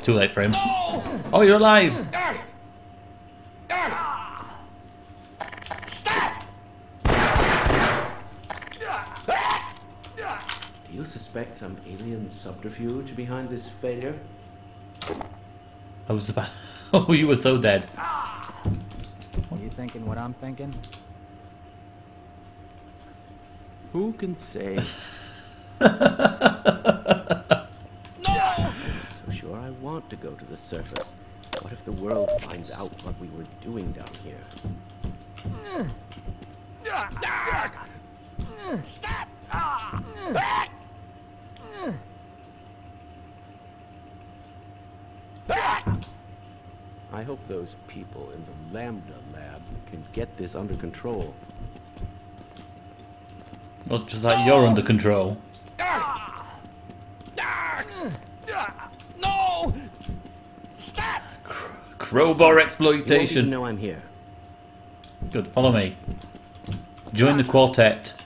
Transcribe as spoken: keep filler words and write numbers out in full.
too late for him. Oh, you're alive! Do you suspect some alien subterfuge behind this failure? I was about... Oh, you were so dead. You thinking what I'm thinking? Who can say? So sure I want to go to the surface. What if the world finds out what we were doing down here? I hope those people in the Lambda lab can get this under control. Well, just like you're under control. No! Crowbar You exploitation. know I'm here. Good, follow me. Join the quartet.